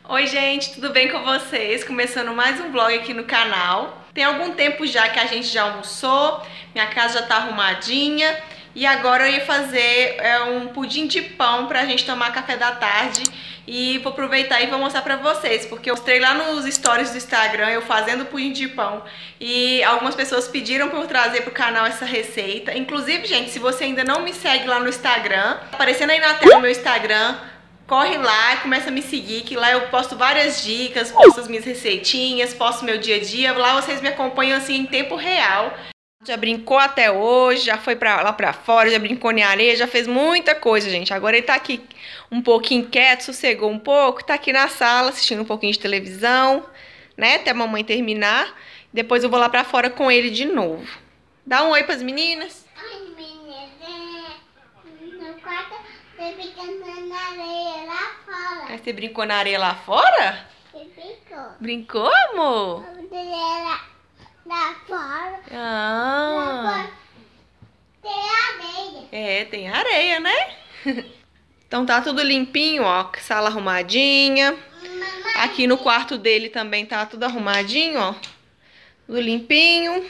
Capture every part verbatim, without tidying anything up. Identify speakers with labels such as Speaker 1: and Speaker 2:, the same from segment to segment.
Speaker 1: Oi gente, tudo bem com vocês? Começando mais um vlog aqui no canal. Tem algum tempo já que a gente já almoçou, minha casa já tá arrumadinha e agora eu ia fazer é, um pudim de pão pra gente tomar café da tarde e vou aproveitar e vou mostrar pra vocês, porque eu mostrei lá nos stories do Instagram eu fazendo pudim de pão e algumas pessoas pediram pra eu trazer pro canal essa receita. Inclusive, gente, se você ainda não me segue lá no Instagram, aparecendo aí na tela o meu Instagram, corre lá e começa a me seguir, que lá eu posto várias dicas, posto as minhas receitinhas, posto meu dia a dia. Lá vocês me acompanham assim em tempo real. Já brincou até hoje, já foi pra, lá pra fora, já brincou em areia, já fez muita coisa, gente. Agora ele tá aqui um pouquinho quieto, sossegou um pouco, tá aqui na sala assistindo um pouquinho de televisão, né, até a mamãe terminar. Depois eu vou lá pra fora com ele de novo. Dá um oi pras meninas.
Speaker 2: Oi, meninas. No quarto, você brincando na areia lá fora.
Speaker 1: Aí você brincou na areia lá fora?
Speaker 2: Você brincou.
Speaker 1: Brincou, amor?
Speaker 2: Lá, lá fora.
Speaker 1: Ah.
Speaker 2: Lá fora tem areia.
Speaker 1: É, tem areia, né? Então tá tudo limpinho, ó. Sala arrumadinha.
Speaker 2: Mamãe.
Speaker 1: Aqui no quarto dele também tá tudo arrumadinho, ó. Tudo limpinho.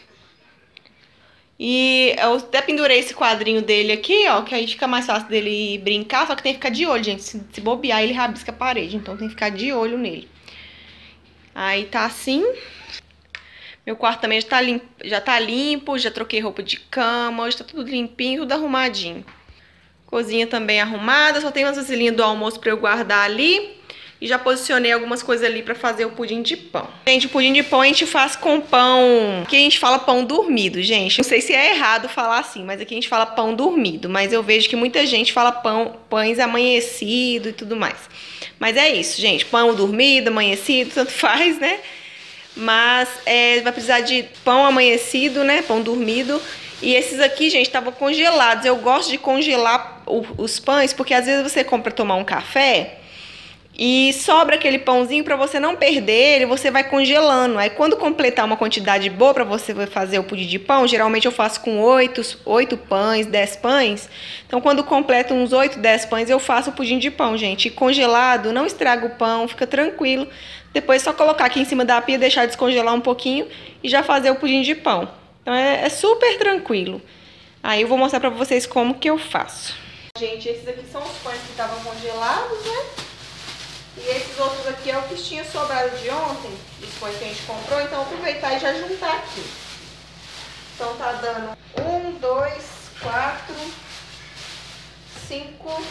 Speaker 1: E eu até pendurei esse quadrinho dele aqui, ó, que aí fica mais fácil dele brincar, só que tem que ficar de olho, gente. Se, se bobear, ele rabisca a parede, então tem que ficar de olho nele. Aí tá assim. Meu quarto também já tá limpo, já tá limpo, já troquei roupa de cama, hoje tá tudo limpinho, tudo arrumadinho. Cozinha também arrumada, só tem umas vasilhinhas do almoço pra eu guardar ali. E já posicionei algumas coisas ali pra fazer o pudim de pão. Gente, o pudim de pão a gente faz com pão... Aqui a gente fala pão dormido, gente. Não sei se é errado falar assim, mas aqui a gente fala pão dormido. Mas eu vejo que muita gente fala pão, pães amanhecido e tudo mais. Mas é isso, gente. Pão dormido, amanhecido, tanto faz, né? Mas é, vai precisar de pão amanhecido, né? Pão dormido. E esses aqui, gente, estavam congelados. Eu gosto de congelar o, os pães, porque às vezes você compra tomar um café... E sobra aquele pãozinho para você não perder ele, você vai congelando. Aí quando completar uma quantidade boa para você fazer o pudim de pão, geralmente eu faço com oito, oito pães, dez pães. Então quando completo uns oito, dez pães eu faço o pudim de pão, gente. E congelado, não estraga o pão, fica tranquilo. Depois é só colocar aqui em cima da pia, deixar descongelar um pouquinho e já fazer o pudim de pão. Então é, é super tranquilo. Aí eu vou mostrar para vocês como que eu faço. Gente, esses aqui são os pães que estavam congelados, né? E esses outros aqui é o que tinha sobrado de ontem, dos pães que a gente comprou, então eu vou aproveitar e já juntar aqui. Então tá dando um, dois, quatro, cinco...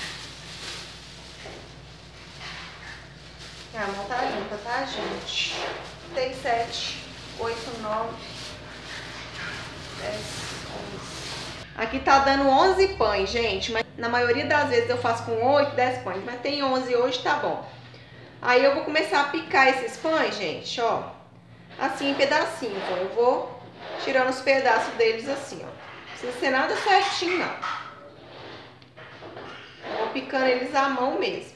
Speaker 1: A mão tá limpa, tá, gente? Seis, sete, oito, nove, dez, onze... Aqui tá dando onze pães, gente, mas na maioria das vezes eu faço com oito, dez pães, mas tem onze hoje, tá bom. Aí eu vou começar a picar esses pães, gente, ó, assim em pedacinhos, ó. Eu vou tirando os pedaços deles assim, ó. Não precisa ser nada certinho, não. Eu vou picando eles à mão mesmo.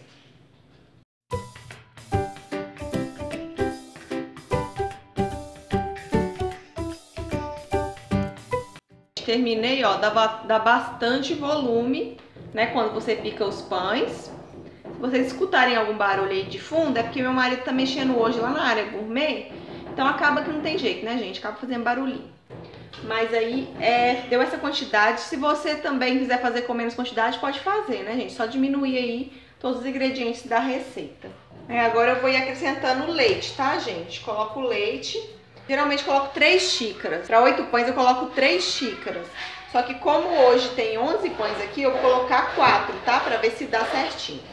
Speaker 1: Terminei, ó, dá, dá bastante volume, né, quando você pica os pães. Se vocês escutarem algum barulho aí de fundo, é porque meu marido tá mexendo hoje lá na área gourmet, então acaba que não tem jeito, né, gente, acaba fazendo barulhinho. Mas aí, é, deu essa quantidade. Se você também quiser fazer com menos quantidade, pode fazer, né, gente, só diminuir aí todos os ingredientes da receita. É, agora eu vou ir acrescentando leite, tá, gente? Coloco o leite. Geralmente coloco três xícaras. Para oito pães eu coloco três xícaras. Só que como hoje tem onze pães aqui, eu vou colocar quatro, tá? Para ver se dá certinho.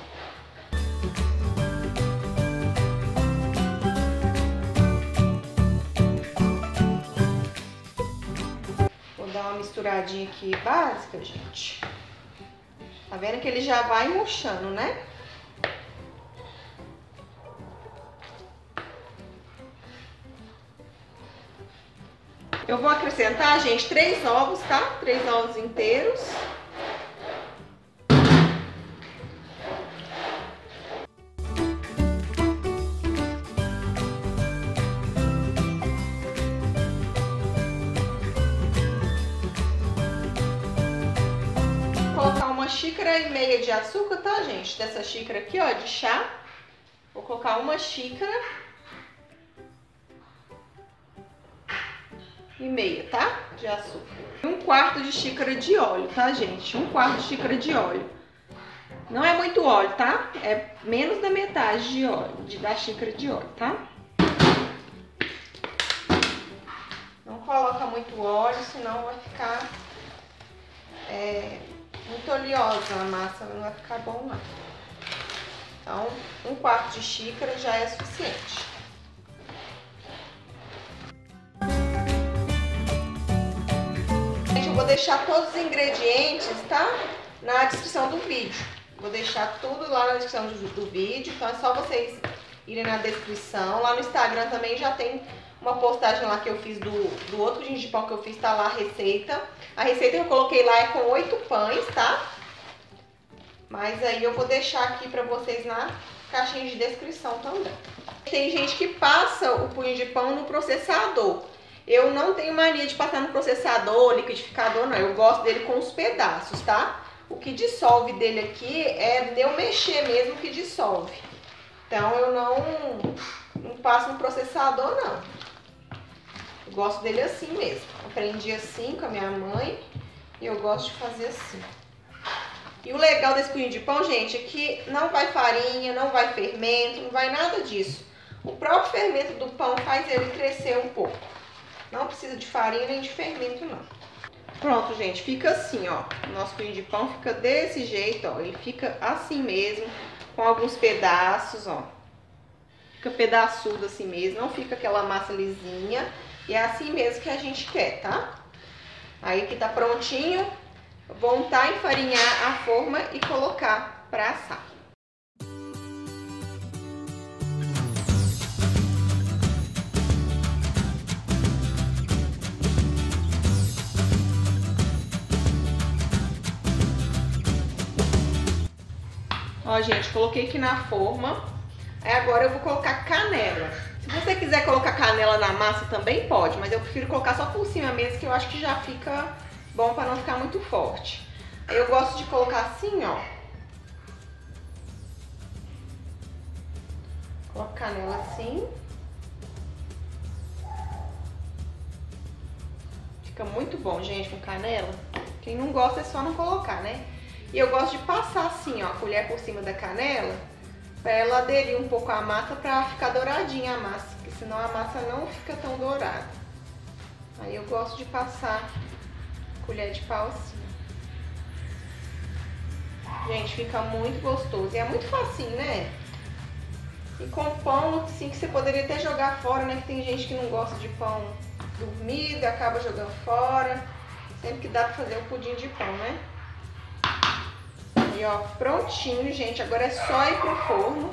Speaker 1: Vou dar uma misturadinha aqui básica, gente. Tá vendo que ele já vai murchando, né? Eu vou acrescentar, gente, três ovos, tá? Três ovos inteiros. Vou colocar uma xícara e meia de açúcar, tá, gente? Dessa xícara aqui, ó, de chá. colocar uma xícara e meia, tá? De açúcar. Um quarto de xícara de óleo, tá, gente? Um quarto de xícara de óleo. Não é muito óleo, tá? É menos da metade de óleo, de, da xícara de óleo, tá? Não coloca muito óleo, senão vai ficar é, muito oleosa a massa, não vai ficar bom não. Então, um quarto de xícara já é suficiente. Gente, eu vou deixar todos os ingredientes, tá? Na descrição do vídeo. Vou deixar tudo lá na descrição do, do vídeo, então é só vocês irem na descrição. Lá no Instagram também já tem uma postagem lá que eu fiz do, do outro pudim de pão que eu fiz, tá lá a receita. A receita que eu coloquei lá é com oito pães, tá? Mas aí eu vou deixar aqui pra vocês na caixinha de descrição também. Tem gente que passa o pudim de pão no processador. Eu não tenho mania de passar no processador, liquidificador, não. Eu gosto dele com os pedaços, tá? O que dissolve dele aqui é de eu mexer mesmo que dissolve. Então eu não, não passo no processador, não. Eu gosto dele assim mesmo. Aprendi assim com a minha mãe e eu gosto de fazer assim. E o legal desse pudim de pão, gente, é que não vai farinha, não vai fermento, não vai nada disso. O próprio fermento do pão faz ele crescer um pouco. Não precisa de farinha nem de fermento, não. Pronto, gente, fica assim, ó. O nosso pudim de pão fica desse jeito, ó. Ele fica assim mesmo, com alguns pedaços, ó. Fica pedaçudo assim mesmo, não fica aquela massa lisinha. E é assim mesmo que a gente quer, tá? Aí que tá prontinho, vou untar, enfarinhar a forma e colocar pra assar. Ó, gente, coloquei aqui na forma. Aí agora eu vou colocar canela. Se você quiser colocar canela na massa também pode, mas eu prefiro colocar só por cima mesmo, que eu acho que já fica bom pra não ficar muito forte. Aí eu gosto de colocar assim, ó. Coloco canela assim. Fica muito bom, gente, com canela. Quem não gosta é só não colocar, né? E eu gosto de passar assim, ó, a colher por cima da canela, pra ela aderir um pouco à massa, pra ficar douradinha a massa, porque senão a massa não fica tão dourada. Aí eu gosto de passar a colher de pau assim. Gente, fica muito gostoso e é muito facinho, né? E com pão, assim, que você poderia até jogar fora, né? Que tem gente que não gosta de pão dormido, acaba jogando fora. Sempre que dá pra fazer o pudim de pão, né? E ó, prontinho, gente. Agora é só ir pro forno.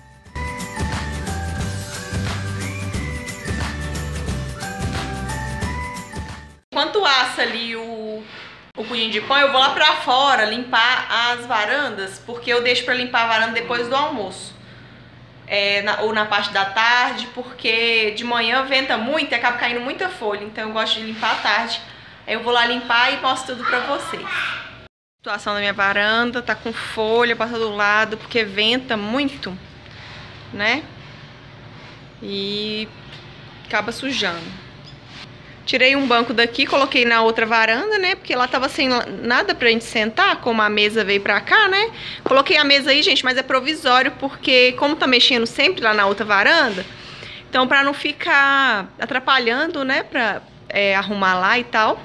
Speaker 1: Enquanto assa ali o, o pudim de pão, eu vou lá pra fora limpar as varandas, porque eu deixo pra limpar a varanda depois do almoço. É, na, ou na parte da tarde, porque de manhã venta muito e acaba caindo muita folha. Então eu gosto de limpar à tarde. Aí eu vou lá limpar e mostro tudo pra vocês. A situação da minha varanda, tá com folha pra todo lado, porque venta muito, né? E acaba sujando. Tirei um banco daqui, coloquei na outra varanda, né? Porque lá tava sem nada pra gente sentar, como a mesa veio pra cá, né? Coloquei a mesa aí, gente, mas é provisório, porque como tá mexendo sempre lá na outra varanda, então pra não ficar atrapalhando, né? Pra é, arrumar lá e tal.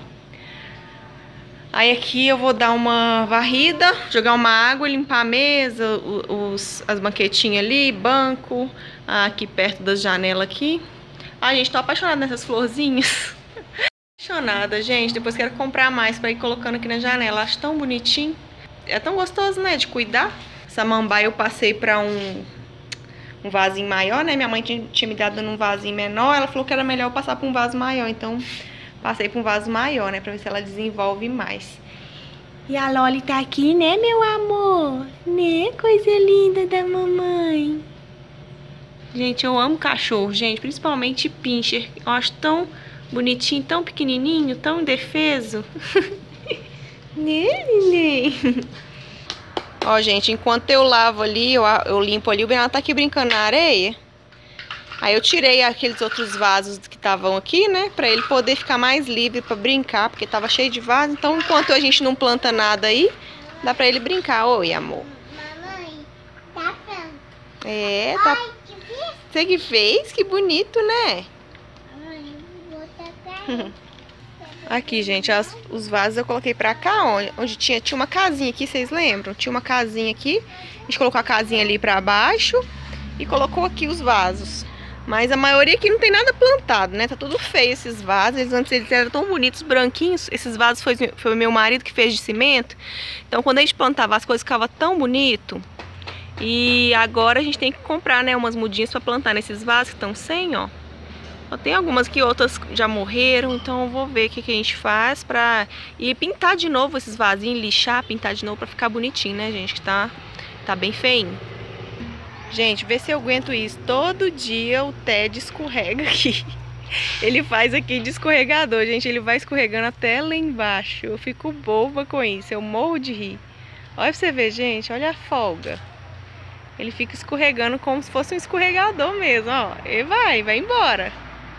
Speaker 1: Aí aqui eu vou dar uma varrida, jogar uma água, limpar a mesa, os, as banquetinhas ali, banco, aqui perto das janelas aqui. Ai, gente, tô apaixonada nessas florzinhas. Apaixonada, gente. Depois quero comprar mais pra ir colocando aqui na janela. Acho tão bonitinho. É tão gostoso, né, de cuidar. Essa samambaia eu passei pra um, um vasinho maior, né? Minha mãe tinha, tinha me dado num vasinho menor. Ela falou que era melhor eu passar pra um vaso maior, então... Passei pra um vaso maior, né? Pra ver se ela desenvolve mais. E a Loli tá aqui, né, meu amor? Né? Coisa linda da mamãe. Gente, eu amo cachorro, gente. Principalmente pincher. Eu acho tão bonitinho, tão pequenininho, tão indefeso. Né, neném? Ó, gente, enquanto eu lavo ali, eu, eu limpo ali, o Bernardo tá aqui brincando na areia. Aí eu tirei aqueles outros vasos que estavam aqui, né? Pra ele poder ficar mais livre pra brincar, porque tava cheio de vaso. Então, enquanto a gente não planta nada aí, dá pra ele brincar. Oi, amor.
Speaker 2: Mamãe, tá pronto.
Speaker 1: É, tá...
Speaker 2: Ai, que fiz?
Speaker 1: Você que fez? Que bonito, né?
Speaker 2: Mamãe, vou tacar.
Speaker 1: Aqui, gente, as, os vasos eu coloquei pra cá, onde, onde tinha, tinha uma casinha aqui, vocês lembram? Tinha uma casinha aqui, a gente colocou a casinha ali pra baixo e colocou aqui os vasos. Mas a maioria aqui não tem nada plantado, né? Tá tudo feio esses vasos, eles, antes eles eram tão bonitos, branquinhos. Esses vasos foi, foi o meu marido que fez de cimento. Então quando a gente plantava as coisas ficava tão bonito. E agora a gente tem que comprar, né, umas mudinhas pra plantar nesses vasos que estão sem, ó. Só tem algumas que outras já morreram, então eu vou ver o que, que a gente faz pra ir pintar de novo esses vasinhos, lixar, pintar de novo pra ficar bonitinho, né, gente? Que tá, tá bem feinho. Gente, vê se eu aguento isso. Todo dia o Ted escorrega aqui. Ele faz aqui de escorregador, gente. Ele vai escorregando até lá embaixo. Eu fico boba com isso, eu morro de rir. Olha pra você ver, gente, olha a folga. Ele fica escorregando como se fosse um escorregador mesmo, ó. E vai, vai embora.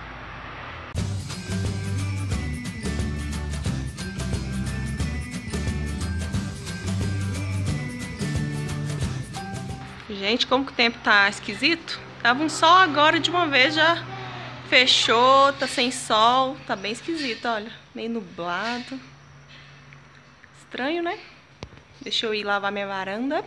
Speaker 1: Gente, como que o tempo tá esquisito? Tava um sol agora de uma vez, já fechou, tá sem sol, tá bem esquisito, olha. Meio nublado. Estranho, né? Deixa eu ir lavar minha varanda.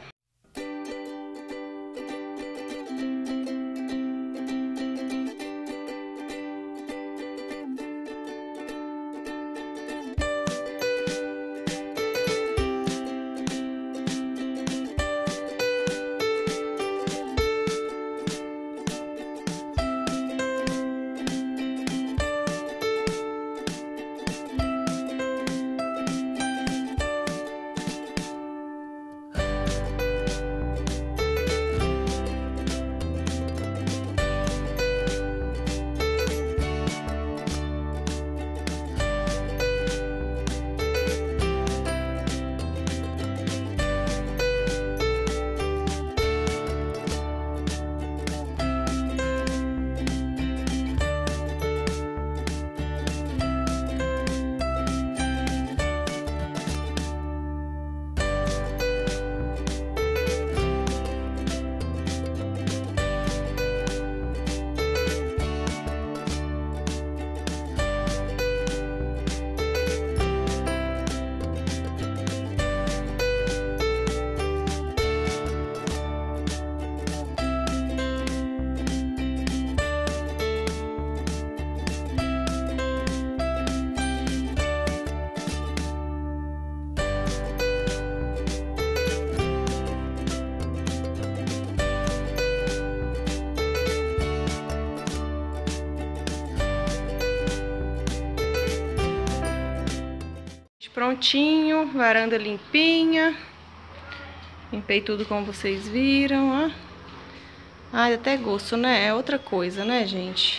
Speaker 1: Prontinho, varanda limpinha. Limpei tudo como vocês viram, ó. Ai, até gosto, né? É outra coisa, né, gente?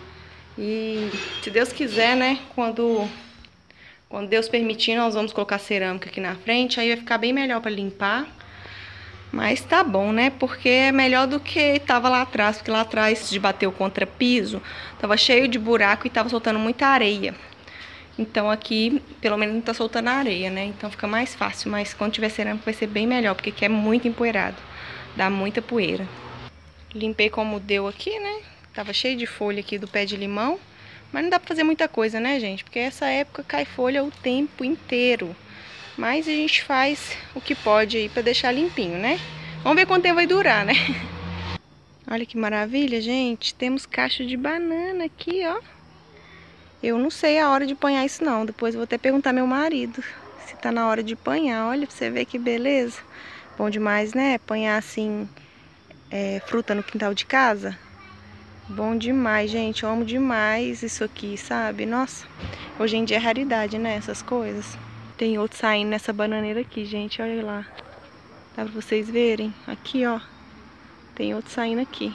Speaker 1: E se Deus quiser, né, quando, quando Deus permitir, nós vamos colocar cerâmica aqui na frente. Aí vai ficar bem melhor pra limpar. Mas tá bom, né? Porque é melhor do que tava lá atrás. Porque lá atrás, de bater o contrapiso, tava cheio de buraco e tava soltando muita areia. Então aqui, pelo menos não tá soltando a areia, né? Então fica mais fácil, mas quando tiver cerâmica vai ser bem melhor, porque aqui é muito empoeirado, dá muita poeira. Limpei como deu aqui, né? Tava cheio de folha aqui do pé de limão, mas não dá pra fazer muita coisa, né, gente? Porque essa época cai folha o tempo inteiro. Mas a gente faz o que pode aí pra deixar limpinho, né? Vamos ver quanto tempo vai durar, né? Olha que maravilha, gente. Temos caixa de banana aqui, ó. Eu não sei a hora de panhar isso não, depois eu vou até perguntar ao meu marido se tá na hora de panhar. Olha pra você ver que beleza. Bom demais, né? Panhar assim, é, fruta no quintal de casa. Bom demais, gente. Eu amo demais isso aqui, sabe? Nossa, hoje em dia é raridade, né? Essas coisas. Tem outro saindo nessa bananeira aqui, gente. Olha lá. Dá pra vocês verem? Aqui, ó. Tem outro saindo aqui.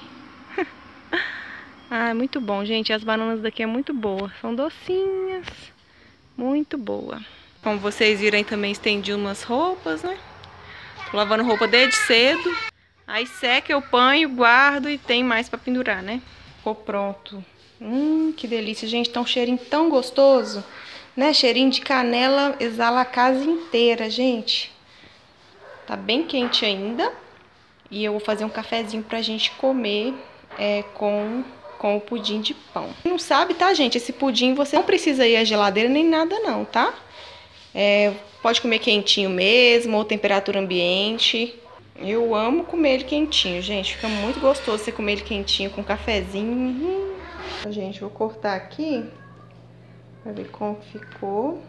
Speaker 1: Ah, é muito bom, gente. As bananas daqui é muito boa. São docinhas. Muito boa. Como vocês viram, também estendi umas roupas, né? Tô lavando roupa desde cedo. Aí seca, eu panho, guardo e tem mais pra pendurar, né? Ficou pronto. Hum, que delícia, gente. Tá um cheirinho tão gostoso, né? Cheirinho de canela exala a casa inteira, gente. Tá bem quente ainda. E eu vou fazer um cafezinho pra gente comer é, com, com o pudim de pão. Não sabe, tá, gente? Esse pudim você não precisa ir à geladeira nem nada não, tá? É, pode comer quentinho mesmo, ou temperatura ambiente. Eu amo comer ele quentinho, gente. Fica muito gostoso você comer ele quentinho com cafezinho. Uhum. Gente, vou cortar aqui pra ver como ficou.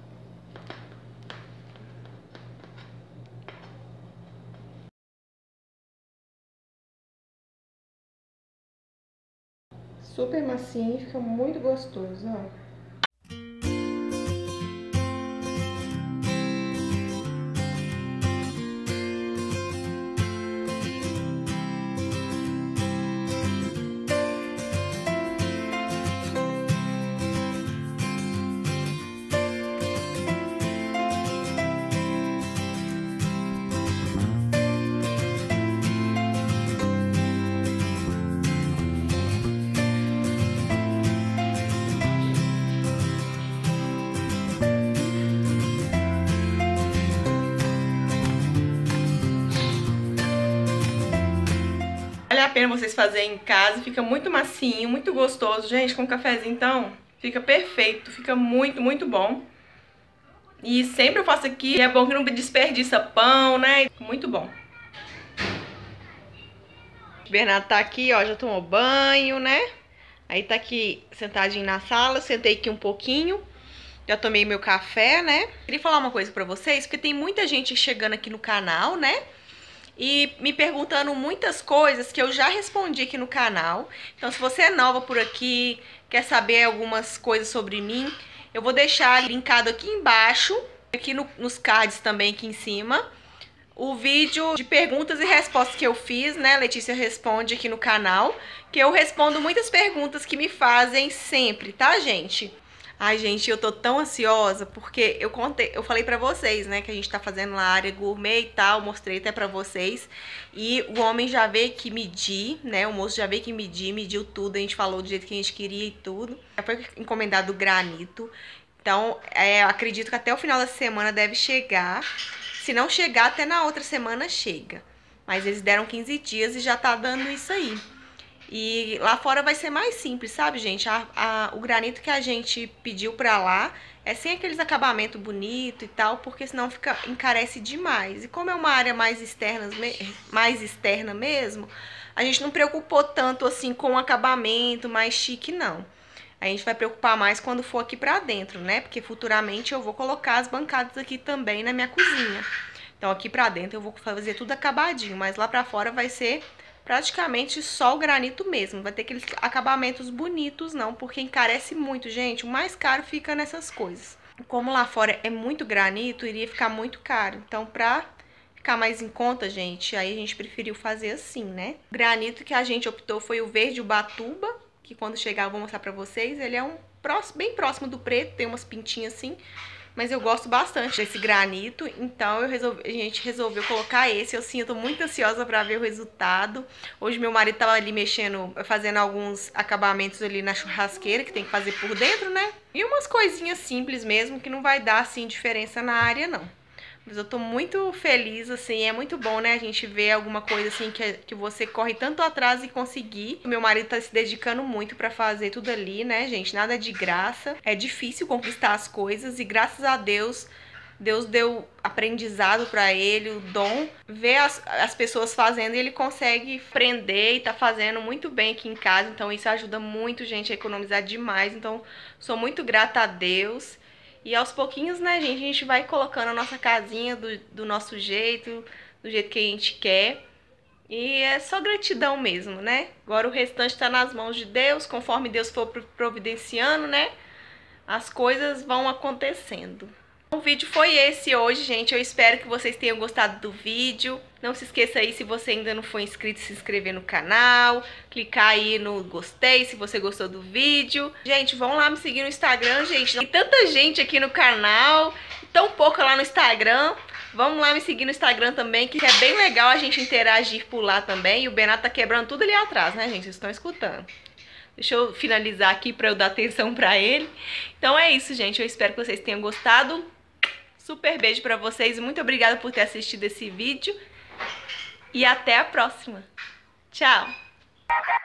Speaker 1: Super macio, fica muito gostoso, ó. Vale a pena vocês fazerem em casa, fica muito macinho, muito gostoso. Gente, com cafezinho, então, fica perfeito, fica muito, muito bom. E sempre eu faço aqui, é bom que não desperdiça pão, né? Muito bom. O Bernardo tá aqui, ó, já tomou banho, né? Aí tá aqui sentadinho na sala, sentei aqui um pouquinho. Já tomei meu café, né? Queria falar uma coisa pra vocês, porque tem muita gente chegando aqui no canal, né? E me perguntando muitas coisas que eu já respondi aqui no canal. Então, se você é nova por aqui, quer saber algumas coisas sobre mim, eu vou deixar linkado aqui embaixo, aqui no, nos cards também aqui em cima, o vídeo de perguntas e respostas que eu fiz, né? Letícia Responde aqui no canal, que eu respondo muitas perguntas que me fazem sempre, tá, gente? Ai, gente, eu tô tão ansiosa, porque eu contei, eu falei pra vocês, né, que a gente tá fazendo lá a área gourmet e tal, mostrei até pra vocês, e o homem já veio aqui medir, né, o moço já veio aqui medir, mediu tudo, a gente falou do jeito que a gente queria e tudo, já foi encomendado o granito, então, é, acredito que até o final da semana deve chegar, se não chegar, até na outra semana chega, mas eles deram quinze dias e já tá dando isso aí. E lá fora vai ser mais simples, sabe, gente? A, a, o granito que a gente pediu pra lá é sem aqueles acabamentos bonitos e tal, porque senão fica, encarece demais. E como é uma área mais externa, mais externa mesmo, a gente não preocupou tanto assim com o acabamento mais chique, não. A gente vai preocupar mais quando for aqui pra dentro, né? Porque futuramente eu vou colocar as bancadas aqui também na minha cozinha. Então aqui pra dentro eu vou fazer tudo acabadinho, mas lá pra fora vai ser praticamente só o granito mesmo. Não vai ter aqueles acabamentos bonitos não, porque encarece muito, gente. O mais caro fica nessas coisas. Como lá fora é muito granito, iria ficar muito caro. Então, pra ficar mais em conta, gente, aí a gente preferiu fazer assim, né? O granito que a gente optou foi o verde Ubatuba, que quando chegar eu vou mostrar pra vocês. Ele é um próximo, bem próximo do preto, tem umas pintinhas assim. Mas eu gosto bastante desse granito, então eu resolvi, a gente resolveu colocar esse. Eu sim, eu tô muito ansiosa pra ver o resultado. Hoje meu marido tava ali mexendo, fazendo alguns acabamentos ali na churrasqueira, que tem que fazer por dentro, né? E umas coisinhas simples mesmo, que não vai dar, assim, diferença na área, não. Mas eu tô muito feliz, assim, é muito bom, né, a gente ver alguma coisa, assim, que, que você corre tanto atrás e conseguir. O meu marido tá se dedicando muito pra fazer tudo ali, né, gente, nada de graça. É difícil conquistar as coisas e graças a Deus, Deus deu aprendizado pra ele, o dom, ver as, as pessoas fazendo e ele consegue aprender e tá fazendo muito bem aqui em casa. Então isso ajuda muito, gente, a economizar demais. Então sou muito grata a Deus. E aos pouquinhos, né, gente, a gente vai colocando a nossa casinha do, do nosso jeito, do jeito que a gente quer. E é só gratidão mesmo, né? Agora o restante tá nas mãos de Deus, conforme Deus for providenciando, né? As coisas vão acontecendo. O vídeo foi esse hoje, gente. Eu espero que vocês tenham gostado do vídeo. Não se esqueça aí, se você ainda não for inscrito, se inscrever no canal. Clicar aí no gostei, se você gostou do vídeo. Gente, vão lá me seguir no Instagram, gente. Tem tanta gente aqui no canal, tão pouco lá no Instagram. Vamos lá me seguir no Instagram também, que é bem legal a gente interagir por lá também. E o Benato tá quebrando tudo ali atrás, né, gente? Vocês estão escutando. Deixa eu finalizar aqui pra eu dar atenção pra ele. Então é isso, gente. Eu espero que vocês tenham gostado. Super beijo pra vocês. Muito obrigada por ter assistido esse vídeo. E até a próxima. Tchau!